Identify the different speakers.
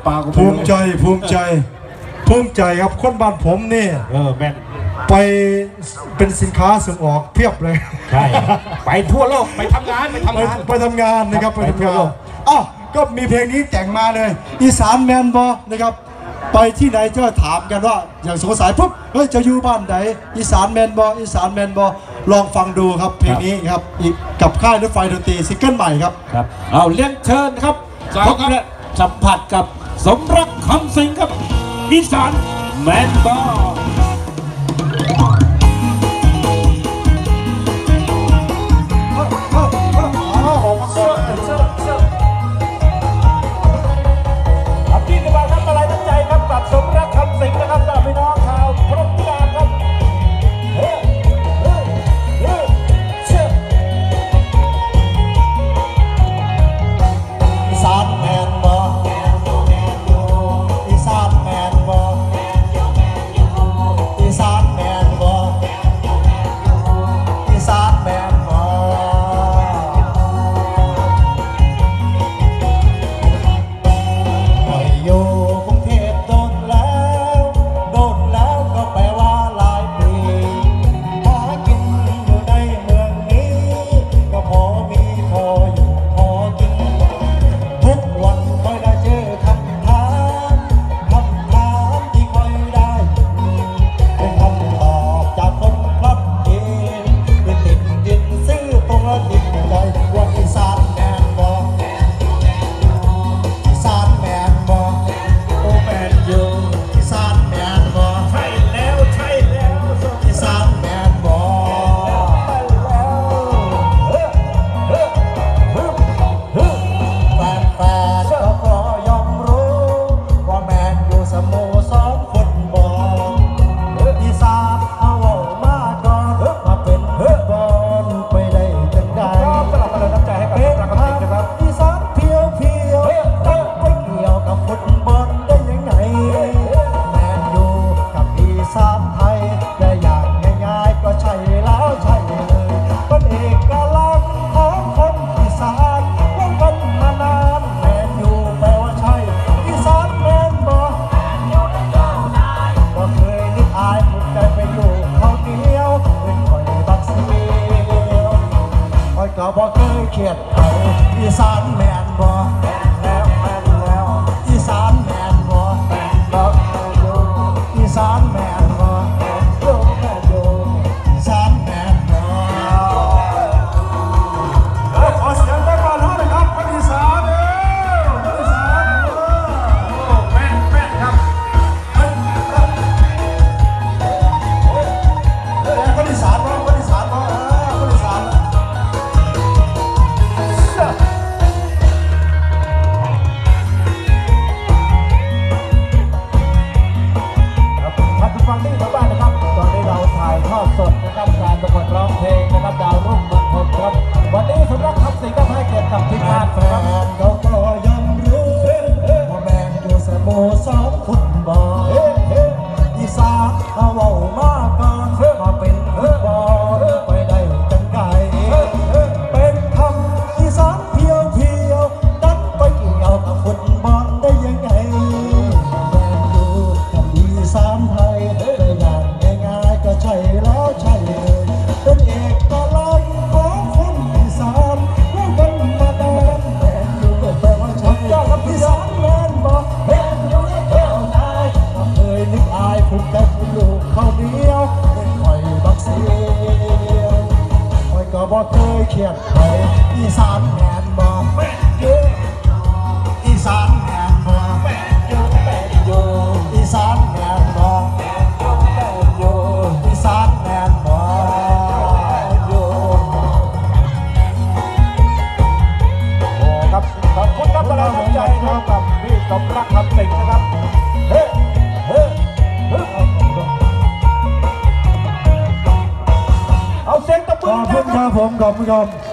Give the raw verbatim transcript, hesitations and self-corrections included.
Speaker 1: ภูมิใจภูมิใจภูมิใจครับคนบ้านผมนี่
Speaker 2: เออแม่
Speaker 1: ไปเป็นสินค้าส่งออกเพียบเลย
Speaker 2: ใช่ไปทั่วโลกไปทำงานไปทำงาน
Speaker 1: ไปทำงานนะครับไปทำงานอ้าวก็มีเพลงนี้แต่งมาเลยอีสานแมนบอนะครับไปที่ไหนก็ถามกันว่าอย่างสงสัยปุ๊บเฮ้ยจะอยู่บ้านไหนอีสานแมนบออีสานแมนบอลองฟังดูครับเพลงนี้ครับกับค่ายรถไฟดนตรีซิงเกิลใหม่ครับ
Speaker 2: ครับเอาเลี้ยงเชิญครับพบและสัมผัสกับสมรักคำสิงครับอีสานแมนบอ
Speaker 1: ก็บ่เคยเขียดไทยอีสานแมนบ่แมนแล้วแมนแล้วอีสานแมนบ่แมนแล้วแมนอยู่อีสานแมนบ่แมนอยู่แมนอยู่อีสานแมนบ่เฮ้ยขอเสียงได้ก่อนเลยนะครับคนอีสานเด้อคนอีสานโอ้แม่นแม่นครับเฮ้ยคนอีสานบ่คนอีสานบ่คนอีสานสดนะครับการประกวดร้องเพลงนะครับดาวรุ่งเมืองพลครับวันนี้สำหรับคำสิงห์ก็ให้เกียรติกับทีมงานแฟนเขาก็ยังรู้ว่าแมนอยู่สโมสรฟุตบอลอีสานเอาเว้ามากก่อนมาเป็นฟุตบอลไปได้จังไงเป็นคำอีสานเพียวเพียวดันไปเกี่ยวกับฟุตบอลได้ยังไงแมนอยู่กับอีสานไทยได้อย่างง่ายๆก็ใช่แล้วใช่เลยเป็นเอกลักษณ์ของคนอีสานเราเป็นมาดานแมนอยู่ก็แปลว่าใช่กับอีสานแมนบอกแมนอยู่ในแก้วนายก็เคยนึกอายภูมิใจเป็นลูกเขาเดียวเป็นคอยบักเสียวคอยก็บอกเคยเขียดใครอีสานแมนบอกแมนอยู่อีสานแมนบอกแมนอยู่แมนอยู่อีสานแมนบอกอีสานแมนบออยู่โอ้ครับขอบคุณครับกำลังใจครับกับพี่สมรักคำสิงห์นะครับเฮ้เฮ้เฮ้เอาเสียงตบมือขอบคุณครับผมขอบคุณครับ